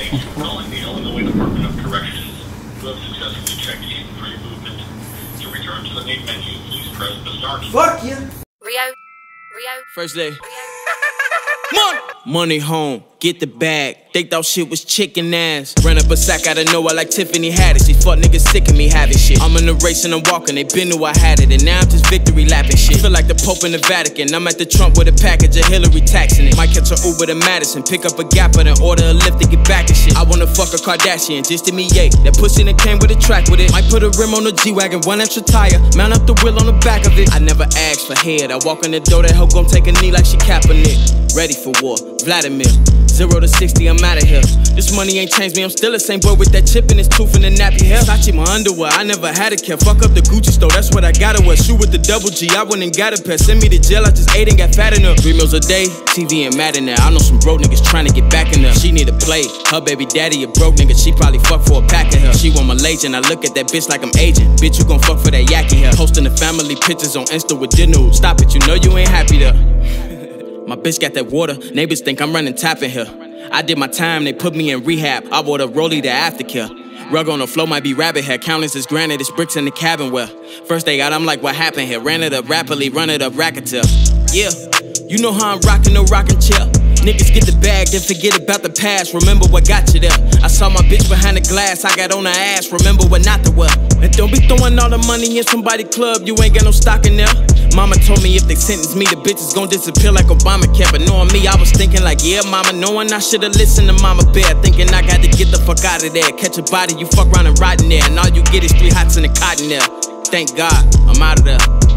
Thanks for calling the Illinois Department of Corrections. You have successfully checked in for your movement. To return to the main menu, please press the star key. Fuck you. Rio. First day. Money home, get the bag. They thought shit was chicken ass. Ran up a sack out of nowhere like Tiffany had it. These fuck niggas sick of me having shit. I'm in the race and I'm walking, they been knew I had it. And now I'm just victory lapping shit. Feel like the Pope in the Vatican. I'm at the Trump with a package of Hillary taxing it. Might catch a Uber to Madison, pick up a Gap and order a lift to get back and shit. I wanna fuck a Kardashian, just to me, yay. That pussy that came with a track with it. Might put a rim on the G-Wagon, one extra tire. Mount up the wheel on the back of it. I never asked for head. I walk in the door, that hoe gon' take a knee like she Kaepernick. Ready for war, Vladimir. 0 to 60, I'm outta here. This money ain't changed me, I'm still the same boy with that chip in his tooth and the nappy hair. Versace my underwear, I never had a care. Fuck up the Gucci store, that's what I gotta wear. Shoe with the double G, I went and got a pair. Send me to jail, I just ate and got fat enough. 3 meals a day, TV and Madden there. I know some broke niggas trying to get back in there. She need a play, her baby daddy a broke nigga. She probably fuck for a pack of her. She want my legend, I look at that bitch like I'm agent. Bitch, you gon' fuck for that yaki hair. Posting the family pictures on Insta with your nude. Stop it, you know you ain't happy there. My bitch got that water, neighbors think I'm running tap in here. I did my time, they put me in rehab. I bought a rollie to aftercare. Rug on the floor might be rabbit hair. Counters is granite, it's bricks in the cabin where first day out, I'm like, what happened here? Ran it up rapidly, run it up racketeer. Yeah, you know how I'm rocking no rocking chair. Niggas get the bag, then forget about the past. Remember what got you there. I saw my bitch behind the glass, I got on her ass. Remember what not to wear. And don't be throwing all the money in somebody's club, you ain't got no stock in there. Mama told me if they sentence me, the bitches gon' disappear like Obamacare. But knowing me, I was thinking like, yeah, mama, knowing I should've listened to Mama Bear. Thinking I got to get the fuck out of there. Catch a body, you fuck around and rot in there. And all you get is 3 hots and a cotton there. Thank God, I'm out of there.